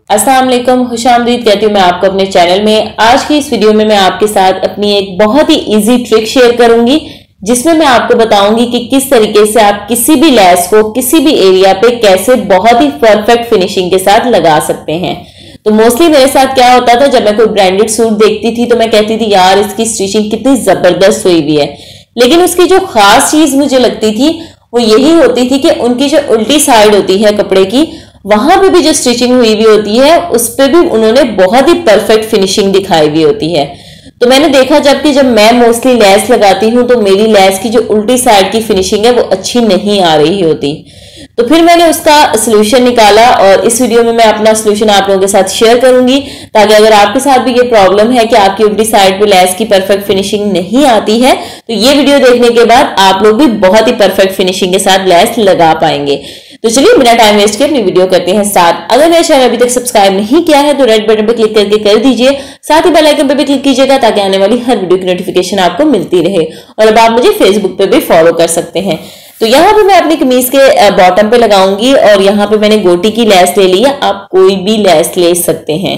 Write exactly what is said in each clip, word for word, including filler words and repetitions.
अस्सलाम वालेकुम, खुशामदीद कहती हूँ मैं आपको अपने चैनल में। आज की इस वीडियो में मैं आपके साथ अपनी एक बहुत ही इजी ट्रिक शेयर करूंगी जिसमें मैं आपको बताऊंगी कि किस तरीके से आप किसी भी लेस को किसी भी एरिया पे कैसे बहुत ही परफेक्ट फिनिशिंग के साथ लगा सकते हैं। तो मोस्टली मेरे साथ क्या होता था, जब मैं कोई ब्रांडेड सूट देखती थी तो मैं कहती थी यार इसकी स्टिचिंग कितनी जबरदस्त हुई हुई है, लेकिन उसकी जो खास चीज मुझे लगती थी वो यही होती थी कि उनकी जो उल्टी साइड होती है कपड़े की, वहां पे भी जो स्टिचिंग हुई हुई होती है उस पे भी उन्होंने बहुत ही परफेक्ट फिनिशिंग दिखाई हुई होती है। तो मैंने देखा जबकि जब मैं मोस्टली लेस लगाती हूँ तो मेरी लेस की जो उल्टी साइड की फिनिशिंग है वो अच्छी नहीं आ रही होती। तो फिर मैंने उसका सोल्यूशन निकाला और इस वीडियो में मैं अपना सोल्यूशन आप लोगों के साथ शेयर करूंगी, ताकि अगर आपके साथ भी ये प्रॉब्लम है कि आपकी उल्टी साइड पे लेस की परफेक्ट फिनिशिंग नहीं आती है तो ये वीडियो देखने के बाद आप लोग भी बहुत ही परफेक्ट फिनिशिंग के साथ लेस लगा पाएंगे। तो चलिए बिना टाइम वेस्ट किए अपनी वीडियो करते हैं स्टार्ट। अगर मेरे चैनल अभी तक सब्सक्राइब नहीं किया है तो रेड बटन पर क्लिक करके कर दीजिए, साथ ही बेल आइकन पर भी क्लिक कीजिएगा ताकि आने वाली हर वीडियो की नोटिफिकेशन आपको मिलती रहे। और अब आप मुझे फेसबुक पे भी फॉलो कर सकते हैं। तो यहाँ पे मैं अपनी कमीज के बॉटम पे लगाऊंगी और यहाँ पे मैंने गोटी की लेस ले ली है, आप कोई भी लेस ले सकते हैं।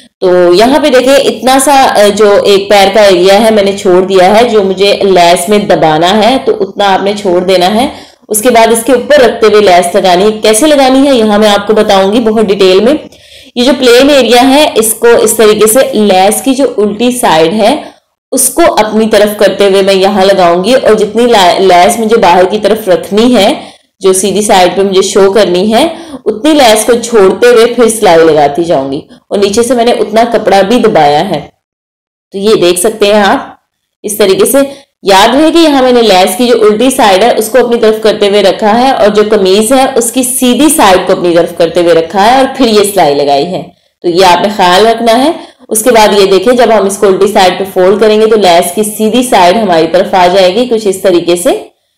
तो यहाँ पे देखिए इतना सा जो एक पैर का एरिया है मैंने छोड़ दिया है, जो मुझे लेस में दबाना है तो उतना आपने छोड़ देना है। उसके बाद इसके ऊपर रखते हुए लेस लगानी है। कैसे लगानी है यहाँ मैं आपको बताऊंगी बहुत डिटेल में। ये जो प्लेन एरिया है इसको इस तरीके से लेस की जो उल्टी साइड है उसको अपनी तरफ करते हुए मैं यहाँ लगाऊंगी और जितनी लेस मुझे बाहर की तरफ रखनी है, जो सीधी साइड पे मुझे शो करनी है, उतनी लेस को छोड़ते हुए फिर सिलाई लगाती जाऊंगी और नीचे से मैंने उतना कपड़ा भी दबाया है। तो ये देख सकते हैं आप इस तरीके से। याद रहे कि यहाँ मैंने लेस की जो उल्टी साइड है उसको अपनी तरफ करते हुए रखा है और जो कमीज है उसकी सीधी साइड को अपनी तरफ करते हुए रखा है और फिर ये सिलाई लगाई है। तो ये आपने ख्याल रखना है। उसके बाद ये देखिए जब हम इसको उल्टी साइड पे फोल्ड करेंगे तो लेस की सीधी साइड हमारी तरफ आ जाएगी कुछ इस तरीके से।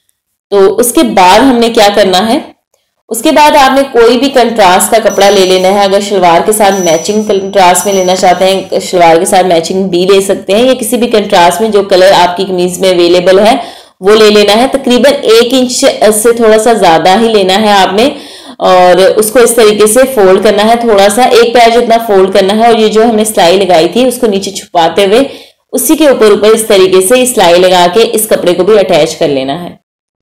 तो उसके बाद हमने क्या करना है, उसके बाद आपने कोई भी कंट्रास्ट का कपड़ा ले लेना है। अगर शलवार के साथ मैचिंग कंट्रास्ट में लेना चाहते हैं शलवार के साथ मैचिंग भी ले सकते हैं, या किसी भी कंट्रास्ट में जो कलर आपकी कमीज में अवेलेबल है वो ले लेना है। तकरीबन एक इंच से थोड़ा सा ज्यादा ही लेना है आपने और उसको इस तरीके से फोल्ड करना है, थोड़ा सा एक पैर जितना फोल्ड करना है। और ये जो हमने सिलाई लगाई थी उसको नीचे छुपाते हुए उसी के ऊपर ऊपर इस तरीके से सिलाई लगा के इस कपड़े को भी अटैच कर लेना है।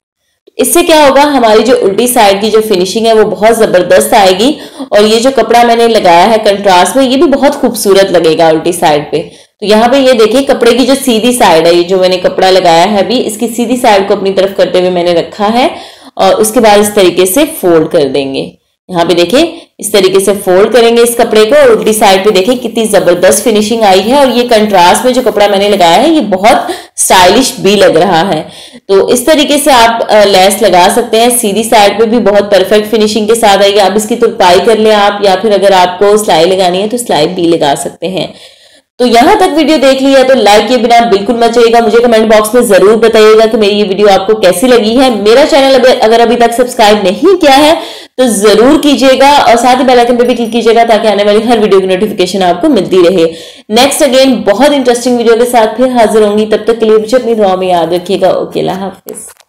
इससे क्या होगा, हमारी जो उल्टी साइड की जो फिनिशिंग है वो बहुत जबरदस्त आएगी और ये जो कपड़ा मैंने लगाया है कंट्रास्ट में ये भी बहुत खूबसूरत लगेगा उल्टी साइड पे। तो यहाँ पे ये देखिए कपड़े की जो सीधी साइड है, ये जो मैंने कपड़ा लगाया है अभी, इसकी सीधी साइड को अपनी तरफ करते हुए मैंने रखा है और उसके बाद इस तरीके से फोल्ड कर देंगे। यहाँ पे देखिए इस तरीके से फोल्ड करेंगे इस कपड़े को और उल्टी साइड पे देखिए कितनी जबरदस्त फिनिशिंग आई है। और ये कंट्रास्ट में जो कपड़ा मैंने लगाया है ये बहुत स्टाइलिश भी लग रहा है। तो इस तरीके से आप लेस लगा सकते हैं, सीधी साइड पे भी बहुत परफेक्ट फिनिशिंग के साथ आएगी। आप इसकी तुरपाई कर लें आप, या फिर अगर आपको सिलाई लगानी है तो सिलाई भी लगा सकते हैं। तो यहाँ तक वीडियो देख ली है तो लाइक किए बिना बिल्कुल मत जाइएगा, मुझे कमेंट बॉक्स में जरूर बताइएगा कि मेरी ये वीडियो आपको कैसी लगी है। मेरा चैनल अगर अभी तक सब्सक्राइब नहीं किया है तो जरूर कीजिएगा और साथ ही बेल आइकन पे भी क्लिक कीजिएगा ताकि आने वाली हर वीडियो की नोटिफिकेशन आपको मिलती रहे। नेक्स्ट अगेन बहुत इंटरेस्टिंग वीडियो के साथ फिर हाजिर होंगी, तब तक के लिए मुझे अपनी दुआ में याद रखिएगा। ओके, अल्लाह हाफिज।